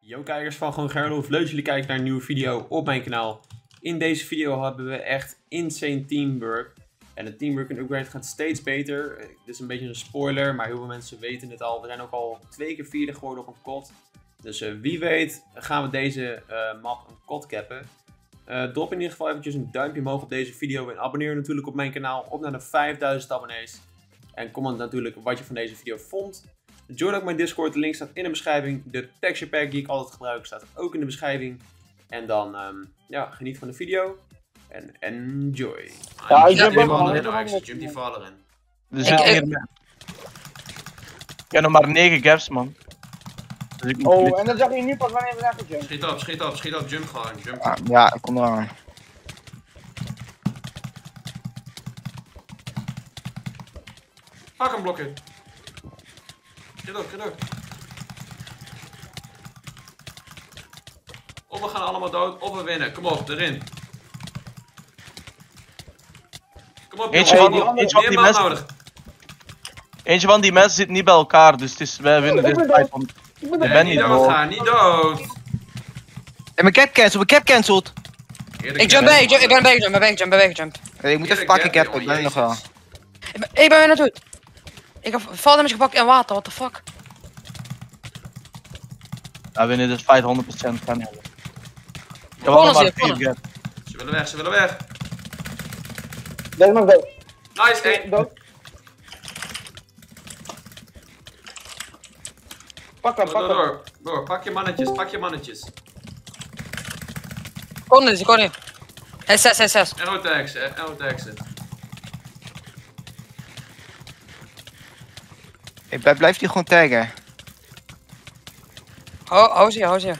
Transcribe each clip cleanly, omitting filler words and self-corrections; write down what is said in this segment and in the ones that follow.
Yo kijkers van Gewoon Gerlof, leuk dat jullie kijken naar een nieuwe video op mijn kanaal. In deze video hebben we echt insane teamwork. En het teamwork en upgrade gaat steeds beter. Dit is een beetje een spoiler, maar heel veel mensen weten het al. We zijn ook al 2 keer vierde geworden op een kot. Dus wie weet gaan we deze map een kot cappen. Drop in ieder geval eventjes een duimpje omhoog op deze video. En abonneer natuurlijk op mijn kanaal op naar de 5000 abonnees. En comment natuurlijk wat je van deze video vond. Join ook mijn Discord, de link staat in de beschrijving. De texture pack die ik altijd gebruik staat ook in de beschrijving. En dan, ja, geniet van de video. En enjoy. Ja, ik jump ben die wel- vallen in, Ajax. Jump die vallen in. Dus ik heb nog maar 9 gaps, man. Dus ik moet Oh, en dan zag je nu pas wanneer we daar gaan jumpen. Schiet op, jump gewoon. Jump. Ja, ik kom eraan. Pak hem blokken. Schiet op. Of we gaan allemaal dood, of we winnen. Kom op, erin. Kom op, Eentje jongen. van Meer die man mensen- nodig. Eentje van die mensen zit niet bij elkaar, dus het is, wij winnen Ik deze ben fight. dood. Want Ik ben ik er ben Niet niet dood dood. gaan, niet dood. En mijn cap cancelled. Eerlijk Ik jump gezegd, bij, ik ben weggejump. Ik moet even Eerlijk pakken, gappen, cap, ik ben er nog jongen, wel. jezus. Ik ben weer naartoe. Ik heb valdamage gepakt en water, what the fuck. Ja, winnen dus fight 100% kan hebben. Ik heb Corners nog maar hier, 4 corner. gaps. Ze willen weg. Deze man is dood. Nice, één. Dood. Pak hem, pak hem. Door. Pak je mannetjes. Corner. Hij is 6. Aerotaxen. Blijft hij gewoon taggen? Hou ze hier.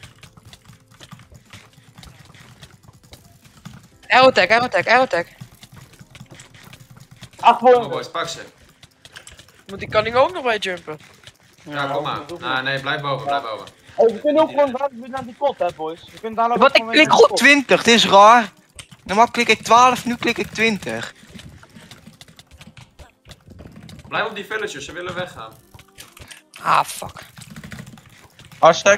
Aerotech. 8 Kom voor maar boys, pak ze. Moet die kan ik ook nog bij jumpen? Ja, kom maar. Nee, blijf boven. Hey, we kunnen ook gewoon dadelijk weer naar die pot, hè, boys. We kunnen dadelijk Wat, ook ik gewoon weer klik naar die goed pot. 20, het is raar. Normaal klik ik 12, nu klik ik 20. Blijf op die villagers, ze willen weggaan. Ah, fuck. Hashtag.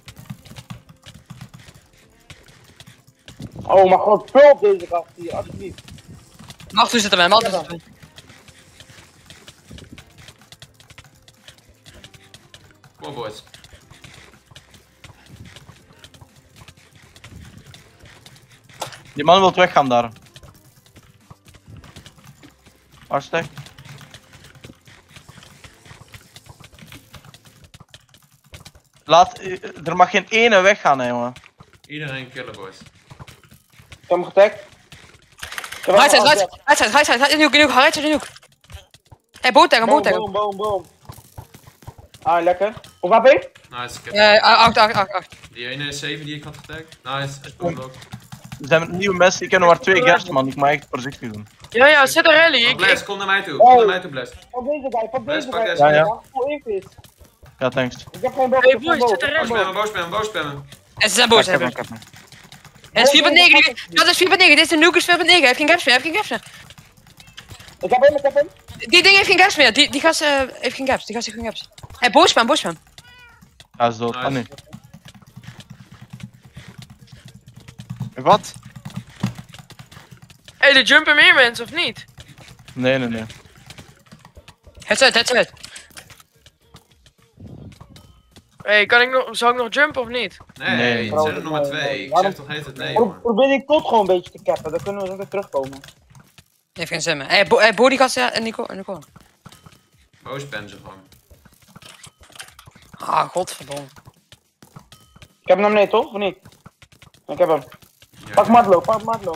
Oh mijn god, vul op deze gast hier, alsjeblieft. Mag toe zitten, man. Kom op boys. Die man wil weggaan daar. Hashtag. Er mag geen ene weggaan, hè, jongen. Iedereen killen boys. Ik heb hem getagd. Right side, in hoek. Hey, boot Boom, tag. boom. Ah, lekker. Hoe waar ben je? Nice, ik heb 8. die ene 7 die ik had getagd. Nice, ik kom ook. Er zijn nieuwe mensen, ik heb nog maar 2 gaps, man. Ik mag echt voorzichtig doen. Ja, zit een rally. Bless, kom naar mij toe. Bless. Pak deze guy, pak deze Pak guy. deze. Ja. Voor één Ja, thanks. Ik heb geen boog, Hey, ik heb geen boys, boog. zit er Boos spammen. En ze zijn boos, Ik heb hè. hem, ik heb hem. Het is 4.9. Dat is 4.9. Dit is de nuke is 4.9. Hij heeft geen gaps meer. Ik heb hem. Die ding heeft geen gaps meer. Die gast heeft geen gaps. Hey, boos spam. Hij is dood. Nice. Ah, nee. Wat? Hey, er jumpen meer mensen of niet? Nee. Het uit. Hey, zou ik nog jumpen of niet? Nee, het zijn er nog maar 2. Ik zeg toch heet het nee, jongen. Probeer die tot gewoon een beetje te cappen, dan kunnen we zo weer terugkomen. Heeft geen zin meer. Hey, Bo die gast en Nico. Boos spammen ze gewoon. Ah, godverdomme. Ik heb hem nee toch, of niet? Ik heb hem. Ja. Pak Matlo.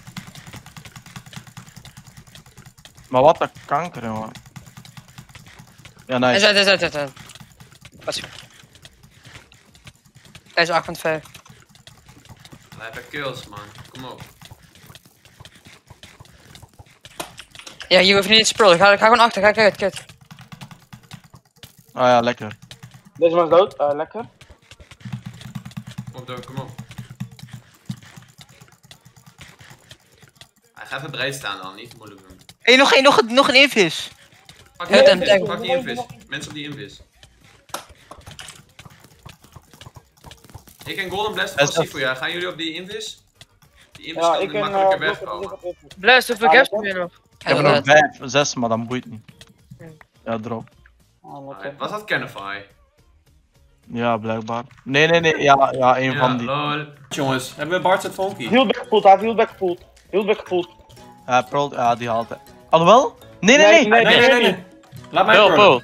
Maar wat een kanker, jongen. Ja, Hij nice. is uit. Wat is hij is 8.5. Hij heeft kills, man. Kom op. Ja, hier hoef je niet te spullen. Ga gewoon achter. Ga kut. Ah ja, lekker. Deze man is dood, lekker. Kom op. Hij gaat even breed staan dan, niet moeilijk doen. Hé, nog een invis. Pak Hut en die tank. invis, pak die invis. Mensen op die invis. Ik en Golden Blast Is passief voor jou. Gaan jullie op die invis? Die invis Ja, kan ik er en makkelijker Blok, wegkomen. Blast, hoeveel gaps heb je nog? Ik heb er nog 5, 6, maar dat boeit niet. Ja, drop. Was dat Canify? Ja, blijkbaar. Nee, ja, een van die. lol. Jongens, hebben we Bart het Funky? Heel back gepoeld, hij heeft heel back gepoeld. Heel back gepoeld. Prolt, ja, die haalt hij. Alhoewel? Nee. Nee. Laat mij Pul, prullen. pul.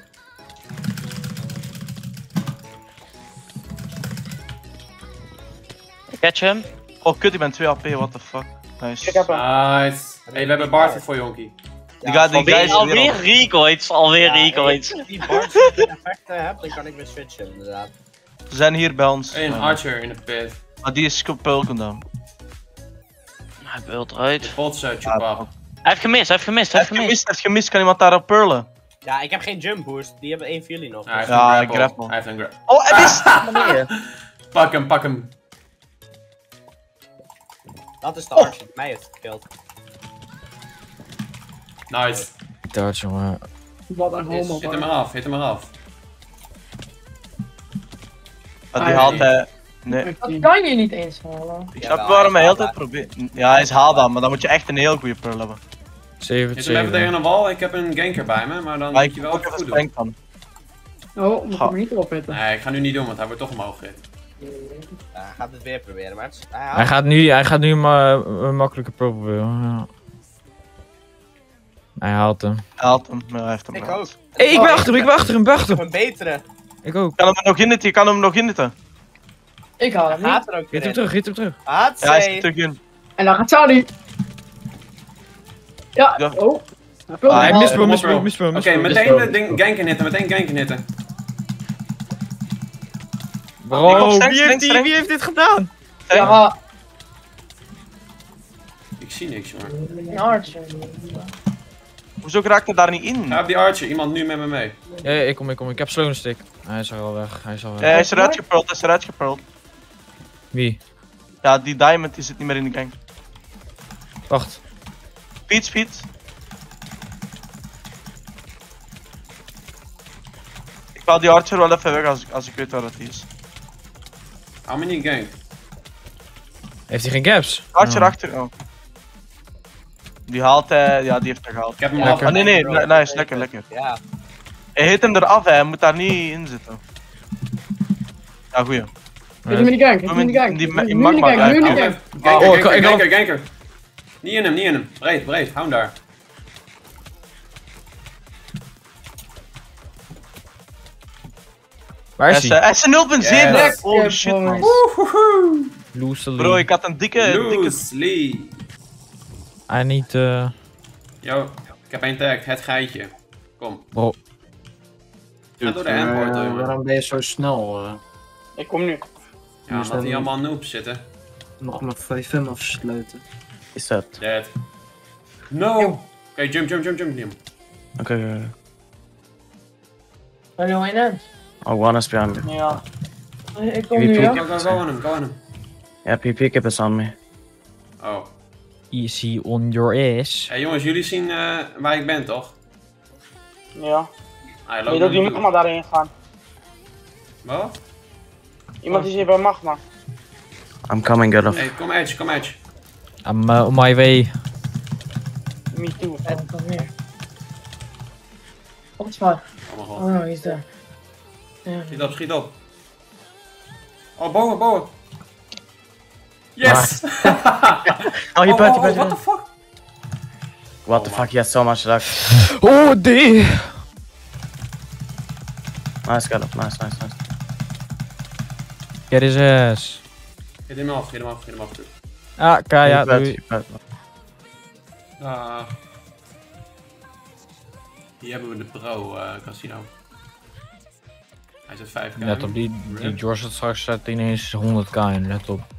Catch hem. Oh kut, ik ben 2 AP, what the fuck. Nice. Ik heb hem. Nice. Hey, we hebben Bart voor Jonkie. Die guy is weer Alweer op. recoils, alweer recoils. Als ik die bars en effecten heb, dan kan ik weer switchen inderdaad. Ze zijn hier bij ons. Hey, een Archer in de pit. Maar die is pulken dan. Hij wilt eruit. De bots uit je pap. Hij heeft gemist. Hij heeft gemist, kan iemand daarop purlen? Ja, ik heb geen jump boost, die hebben één van jullie nog. Ja, hij heeft Ja, een ik grapple. grapple. Hij heeft een grapple. Oh, hij is! Pak hem. Dat is de archer die mij heeft gekilld. Nice. Darts, jongen. Wat een homo. Hit hem eraf. Die haalt hij. Nee. Dat kan je niet eens halen. Ik snap waarom hij heel tijd probeert. Ja, hij is haalbaar, maar dan moet je echt een heel goede purl hebben. 7 Hit hem even tegen 7. een wal. Ik heb een ganker bij me, maar dan Maar moet ik je wil wel ook even even goed doen. sprengen van. Oh, moet ik hem niet erop hitten. Nee, ik ga nu niet doen, want hij wordt toch omhoog gehit. Ja, hij gaat het weer proberen, maar het is... Hij gaat nu een makkelijke pro proberen. Ja. Hij haalt hem. Hij haalt hem, maar hij heeft hem Ik gehaald. ook. Hey, ik ben achter hem, Ik heb een betere. Ik ook. Kan hem nog inhitten, Ik haal hem Hij niet. gaat er ook weer Hit hem in. terug, hit hem terug. Ja, hij Hatsé. zit terug in. En dan gaat Saudi. Ja, Ja. oh. Hij vult Ah, hem Hij al. mist me. Oké, meteen de ding ganken hitten. Bro, Streng, wie heeft dit gedaan? Ja, Ik zie niks, jongen. een archer. Hoezo raakt hij daar niet in? Ga op die Archer, iemand nu met me mee. Ja, ik kom. Ik heb slow stick. Hij is al weg. Hij is eruit gepurld, Wie? Ja, die diamond die zit niet meer in de gang. Wacht. Speed. Ik haal die archer wel even weg als ik weet waar het is. Hou me niet gank. Heeft hij geen gaps? Archer Ja. achter, oh. Die haalt hij, ja die heeft hij gehaald. Ik heb hem Ja, af. Oh nee, nice, lekker. Ja. Hij hit hem eraf, hij moet daar niet in zitten. Ja, goeie. Hit hem in die gank, hit hem in die gank. Die- Nu die in die magma gank, nu in die Hou gank. hem. Ganker, Oh, ik kan- ganker. Niet in hem. Breed, hou hem daar. Waar is hij? Hij is een 0.7! Yes. Holy shit man. Loose Bro, ik had een dikke... Loosely. Hij niet. Yo, ik heb één tag, het geitje. Kom. Bro. Ga door de endportal, jongen. Waarom ben je zo snel? Ik kom nu. Ja, omdat die allemaal noobs zitten. Nog maar 5 hem afsluiten. Is dat? Dead. No! Oké, jump, Liam. Oké. Are you in it? Oh, one is behind me. Ja. Ik kom nu, ja. Go on hem. Ja, PP keep is on me. Oh. Easy on your ass. Hey jongens, jullie zien waar ik ben, toch? Ja. Ah, je Weet loopt dat die nog niet magma daarin gaan. Wat? Iemand is hier bij magma. I'm coming, Gulf. Hey, kom edge. I'm on my way. Me too. En kom hier. Wat is waar? Oh mijn god. Oh no, he's there. Ja. Schiet op. Oh, boven. Yes! Oh, he burnt, What the fuck? What the fuck, he has so much luck. Oh, die! Nice, Gulf, nice. Get his ass. Hit hem af. Ah, Kaya, He burnt, doei. he burnt. Hier hebben we de pro casino. Hij zit 5k. Let op, die George had straks zet ineens 100k in, let op.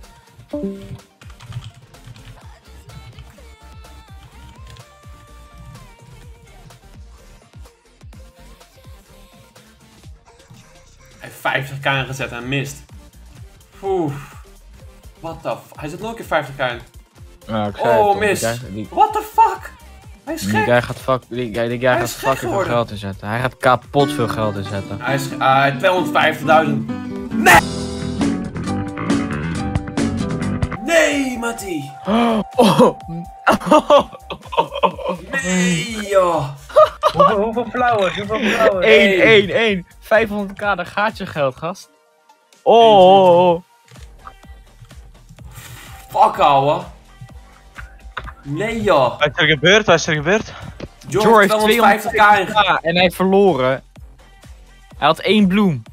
Hij heeft 50k ingezet en mist. Oeh. What the f... Hij zit nog een keer 50k in. Ja, ik zei het Oh, toch, mis. die What the fuck? Hij is Die gek. guy gaat die guy Hij gaat is gek fucking veel geworden. geld inzetten. Hij gaat kapot veel geld inzetten. Hij is 250.000. Nee! Matty. Oh. Nee, joh. Hoeveel flowers? 1. 500k, daar gaat je geld, gast. Oh. Fuck, ouwe. Nee, joh. Wat is er gebeurd? Wat is er gebeurd? George heeft 250k in. En hij heeft verloren. Hij had 1 bloem.